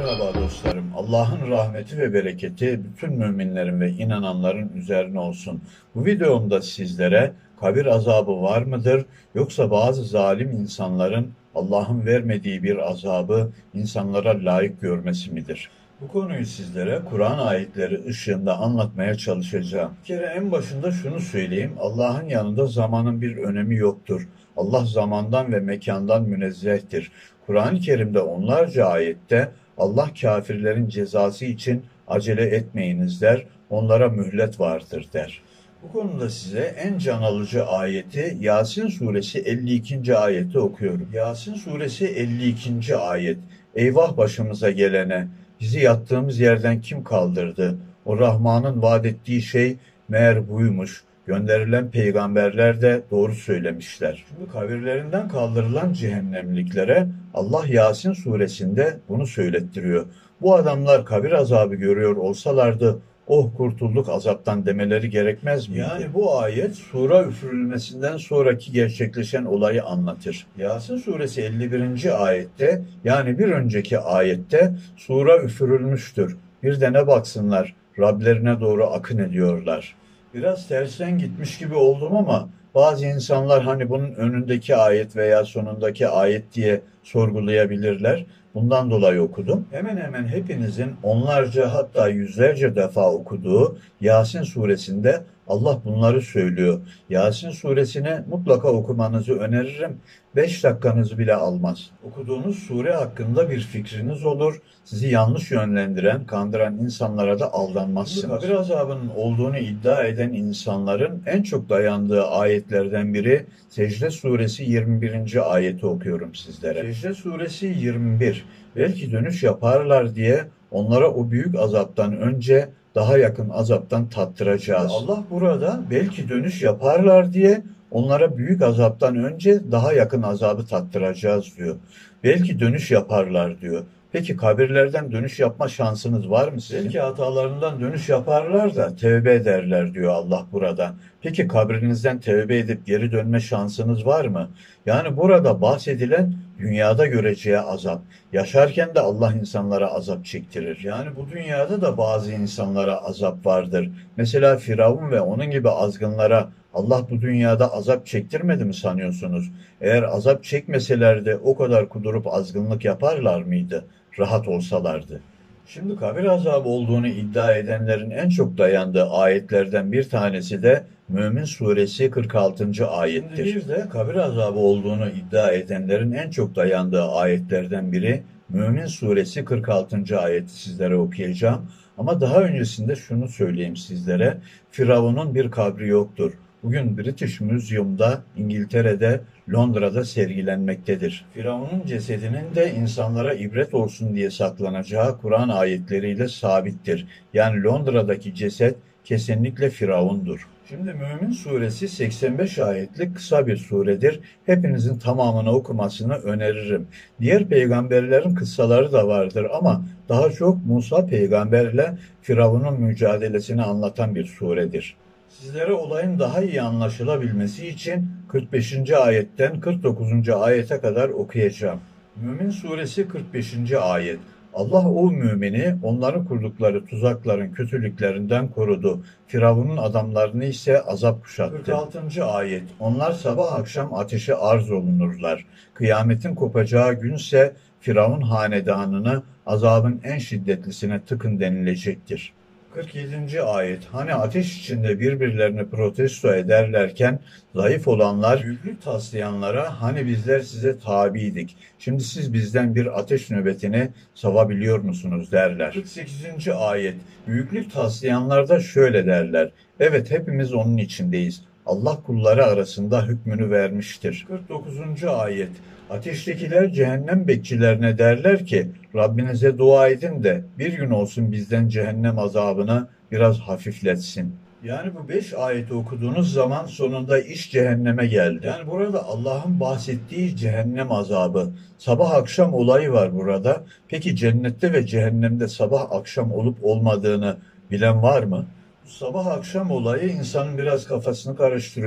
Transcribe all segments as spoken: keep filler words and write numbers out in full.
Merhaba dostlarım. Allah'ın rahmeti ve bereketi bütün müminlerin ve inananların üzerine olsun. Bu videomda sizlere kabir azabı var mıdır, yoksa bazı zalim insanların Allah'ın vermediği bir azabı insanlara layık görmesi midir? Bu konuyu sizlere Kur'an ayetleri ışığında anlatmaya çalışacağım. Bir kere en başında şunu söyleyeyim. Allah'ın yanında zamanın bir önemi yoktur. Allah zamandan ve mekandan münezzehtir. Kur'an-ı Kerim'de onlarca ayette Allah kafirlerin cezası için acele etmeyiniz der, onlara mühlet vardır der. Bu konuda size en can alıcı ayeti Yasin suresi elli ikinci ayeti okuyorum. Yasin suresi elli ikinci ayet. Eyvah başımıza gelene, bizi yattığımız yerden kim kaldırdı? O Rahman'ın vaat ettiği şey meğer buymuş. Gönderilen peygamberler de doğru söylemişler. Şimdi kabirlerinden kaldırılan cehennemliklere Allah Yasin suresinde bunu söylettiriyor. Bu adamlar kabir azabı görüyor olsalardı, oh kurtulduk azaptan demeleri gerekmez miydi? Yani bu ayet sura üfürülmesinden sonraki gerçekleşen olayı anlatır. Yasin suresi elli birinci ayette, yani bir önceki ayette sura üfürülmüştür. Bir de ne baksınlar, Rablerine doğru akın ediyorlar. Biraz tersten gitmiş gibi oldum ama bazı insanlar hani bunun önündeki ayet veya sonundaki ayet diye sorgulayabilirler. Bundan dolayı okudum. Hemen hemen hepinizin onlarca hatta yüzlerce defa okuduğu Yasin suresinde Allah bunları söylüyor. Yasin suresini mutlaka okumanızı öneririm. Beş dakikanızı bile almaz. Okuduğunuz sure hakkında bir fikriniz olur. Sizi yanlış yönlendiren, kandıran insanlara da aldanmazsınız. Kabir azabının olduğunu iddia eden insanların en çok dayandığı ayetlerden biri Secde suresi yirmi birinci ayeti okuyorum sizlere. Secde suresi yirmi bir. Belki dönüş yaparlar diye onlara o büyük azaptan önce daha yakın azaptan tattıracağız. Allah burada belki dönüş yaparlar diye onlara büyük azaptan önce daha yakın azabı tattıracağız diyor. Belki dönüş yaparlar diyor. Peki kabirlerden dönüş yapma şansınız var mı sizin? Belki hatalarından dönüş yaparlar da tevbe ederler diyor Allah burada. Peki kabrinizden tevbe edip geri dönme şansınız var mı? Yani burada bahsedilen dünyada göreceği azap. Yaşarken de Allah insanlara azap çektirir. Yani bu dünyada da bazı insanlara azap vardır. Mesela Firavun ve onun gibi azgınlara Allah bu dünyada azap çektirmedi mi sanıyorsunuz? Eğer azap çekmeselerdi o kadar kudurup azgınlık yaparlar mıydı? Rahat olsalardı. Şimdi kabir azabı olduğunu iddia edenlerin en çok dayandığı ayetlerden bir tanesi de Mümin suresi kırk altıncı ayettir. Şimdi bir de kabir azabı olduğunu iddia edenlerin en çok dayandığı ayetlerden biri Mümin suresi kırk altıncı ayeti sizlere okuyacağım. Ama daha öncesinde şunu söyleyeyim sizlere. Firavun'un bir kabri yoktur. Bugün British Museum'da, İngiltere'de, Londra'da sergilenmektedir. Firavun'un cesedinin de insanlara ibret olsun diye saklanacağı Kur'an ayetleriyle sabittir. Yani Londra'daki ceset kesinlikle Firavun'dur. Şimdi Mümin suresi seksen beş ayetlik kısa bir suredir. Hepinizin tamamını okumasını öneririm. Diğer peygamberlerin kıssaları da vardır ama daha çok Musa peygamberle Firavun'un mücadelesini anlatan bir suredir. Sizlere olayın daha iyi anlaşılabilmesi için kırk beşinci ayetten kırk dokuzuncu ayete kadar okuyacağım. Mümin suresi kırk beşinci ayet. Allah o mümini onların kurdukları tuzakların kötülüklerinden korudu. Firavun'un adamlarını ise azap kuşattı. kırk altıncı ayet. Onlar sabah akşam ateşe arz olunurlar. Kıyametin kopacağı günse Firavun hanedanını azabın en şiddetlisine tıkın denilecektir. kırk yedinci ayet. Hani ateş içinde birbirlerini protesto ederlerken zayıf olanlar büyüklük taslayanlara hani bizler size tabiydik. Şimdi siz bizden bir ateş nöbetini savabiliyor musunuz derler. kırk sekizinci ayet. Büyüklük taslayanlar da şöyle derler. Evet hepimiz onun içindeyiz. Allah kulları arasında hükmünü vermiştir. kırk dokuzuncu ayet. Ateştekiler cehennem bekçilerine derler ki Rabbinize dua edin de bir gün olsun bizden cehennem azabını biraz hafifletsin. Yani bu beş ayeti okuduğunuz zaman sonunda iş cehenneme geldi. Yani burada Allah'ın bahsettiği cehennem azabı, sabah akşam olayı var burada. Peki cennette ve cehennemde sabah akşam olup olmadığını bilen var mı? Sabah akşam olayı insanın biraz kafasını karıştırıyor.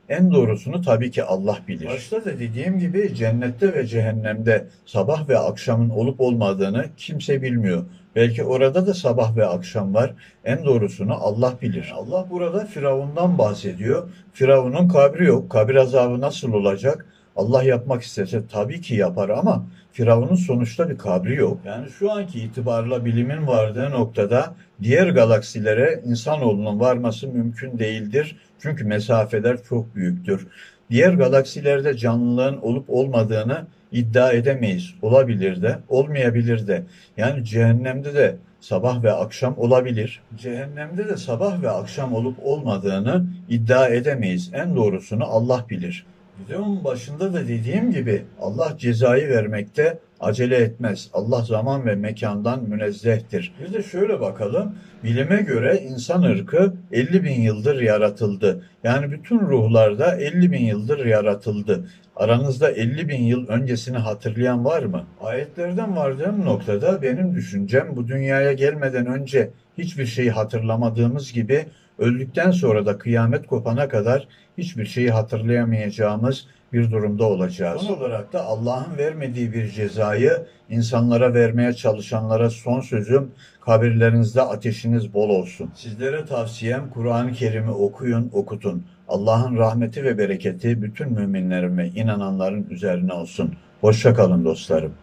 En doğrusunu tabii ki Allah bilir. Başta da dediğim gibi cennette ve cehennemde sabah ve akşamın olup olmadığını kimse bilmiyor. Belki orada da sabah ve akşam var. En doğrusunu Allah bilir. Allah burada Firavun'dan bahsediyor. Firavun'un kabri yok. Kabir azabı nasıl olacak? Allah yapmak istese tabii ki yapar ama Firavun'un sonuçta bir kabri yok. Yani şu anki itibarla bilimin vardığı noktada diğer galaksilere insanoğlunun varması mümkün değildir. Çünkü mesafeler çok büyüktür. Diğer galaksilerde canlılığın olup olmadığını iddia edemeyiz. Olabilir de, olmayabilir de. Yani cehennemde de sabah ve akşam olabilir. Cehennemde de sabah ve akşam olup olmadığını iddia edemeyiz. En doğrusunu Allah bilir. Videonun başında da dediğim gibi Allah cezayı vermekte acele etmez. Allah zaman ve mekandan münezzehtir. Bir de şöyle bakalım. Bilime göre insan ırkı elli bin yıldır yaratıldı. Yani bütün ruhlarda elli bin yıldır yaratıldı. Aranızda elli bin yıl öncesini hatırlayan var mı? Ayetlerden vardığım noktada benim düşüncem bu dünyaya gelmeden önce hiçbir şeyi hatırlamadığımız gibi öldükten sonra da kıyamet kopana kadar hiçbir şeyi hatırlayamayacağımız bir durumda olacağız. Son olarak da Allah'ın vermediği bir cezayı insanlara vermeye çalışanlara son sözüm, kabirlerinizde ateşiniz bol olsun. Sizlere tavsiyem Kur'an-ı Kerim'i okuyun, okutun. Allah'ın rahmeti ve bereketi bütün müminlerin ve inananların üzerine olsun. Hoşça kalın dostlarım.